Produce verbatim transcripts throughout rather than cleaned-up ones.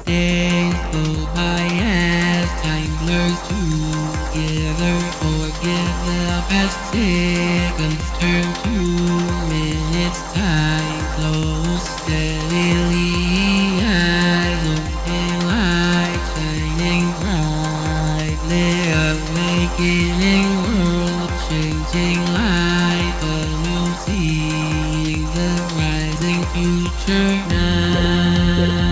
Days go by as time blurs together. Forget the past, seconds turn to minutes. Time flows steadily, eyes open, light shining brightly. Awakening world, changing life anew, seeing the rising future now.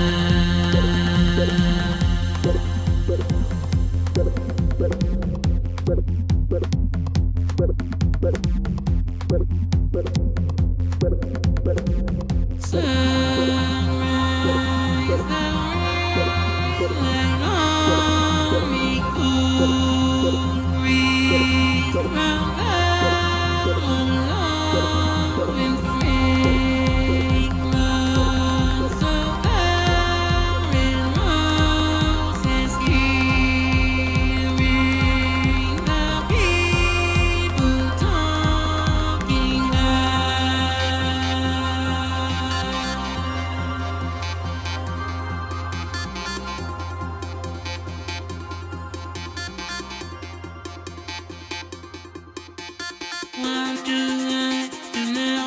What do I do now?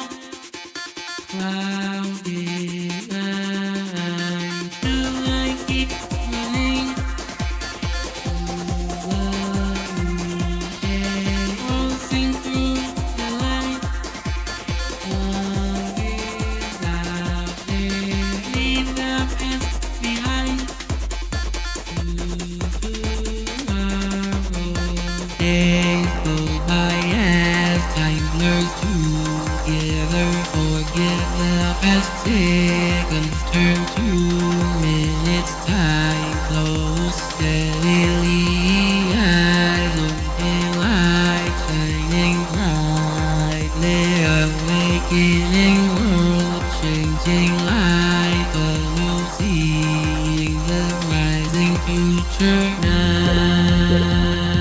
Clouded mind. Do I keep running over the day? Crossing through the light. Love is out there. Leave the past behind. Tomorrow. Days go by as time blurs together. Forget the past, seconds turn to minutes. Time flows steadily, eyes open, light shining brightly. Awakening world, changing life anew, seeing the rising future now.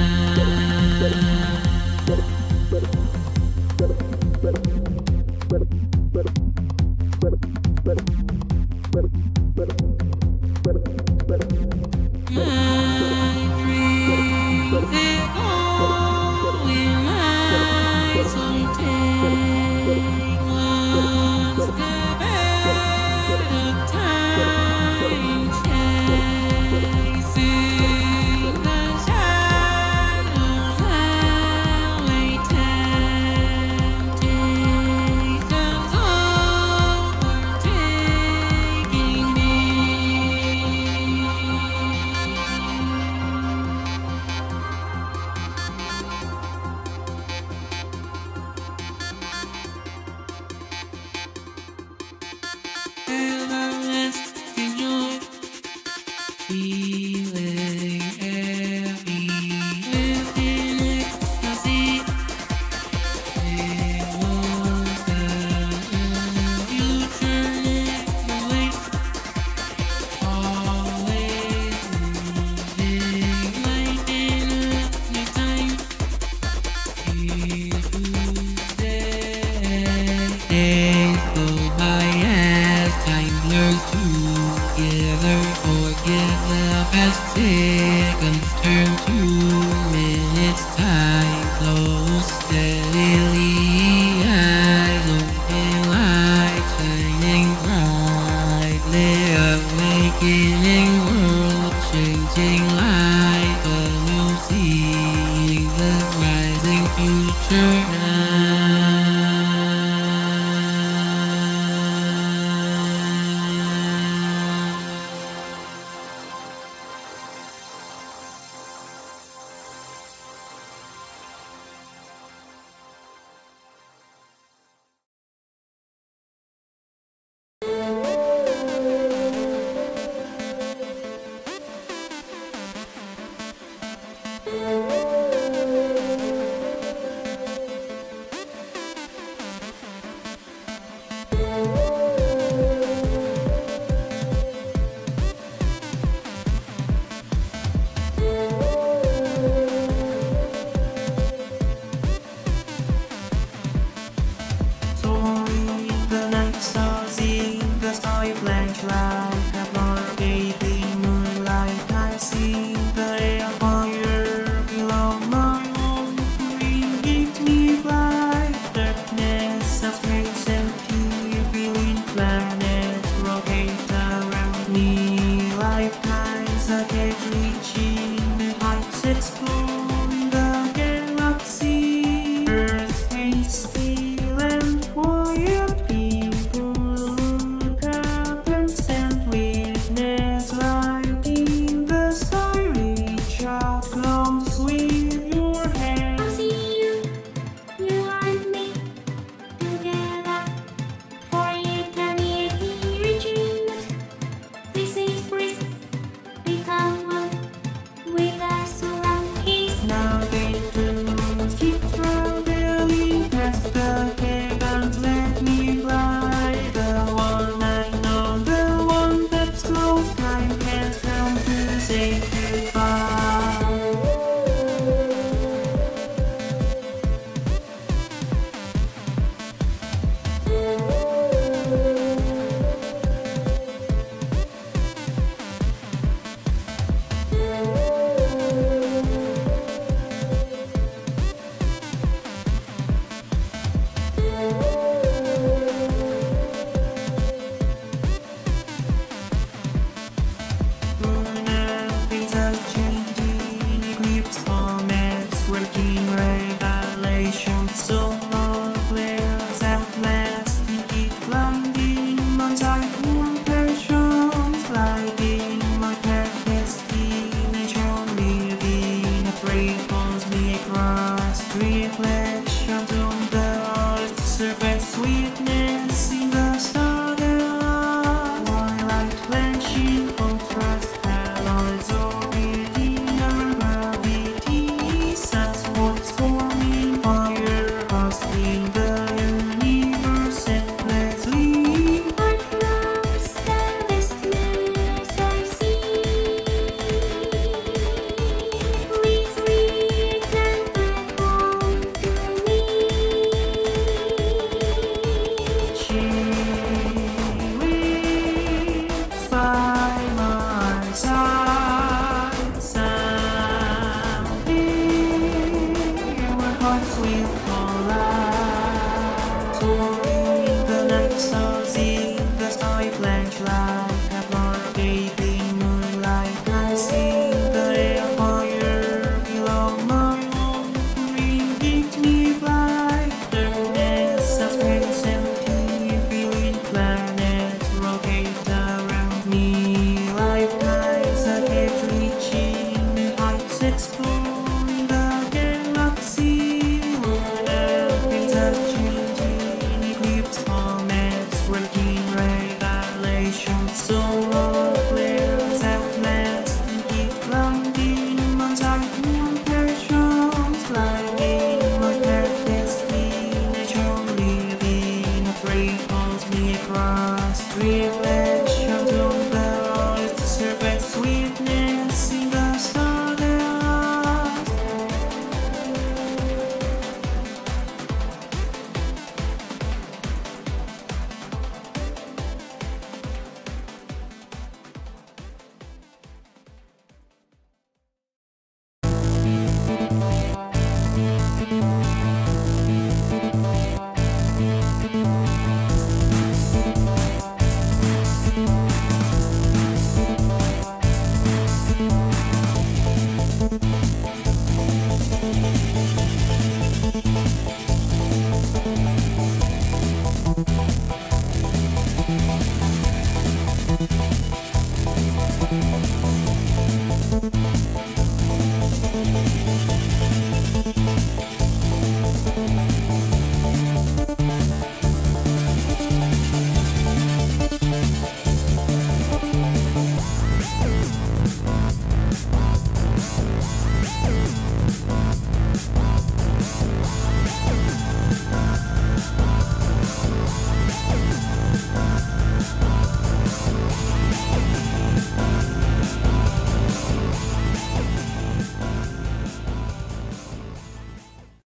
Feeling happy within ecstasy. They want the future never waits. Always moving, light in a new time. Here to stay. Days go by as time blurs together. Forget the past, seconds turn to minutes. Time flows steadily, eyes open, light shining brightly. Awakening world, changing life anew, seeing the rising future now. Soaring in the night, stars in the sky flash like a navigating stars in the sky flash like a blood-bathing moonlight. I see the air fire below my home. Green gives me flight. Darkness of space empty, feeling planets rotate around me. Lifetimes I keep reaching heights, exploring the galaxy. World everything's a changing, eclipse comets, working regulations. So all players at last keep landing on moon passions, flying my destination, living a train calls me across three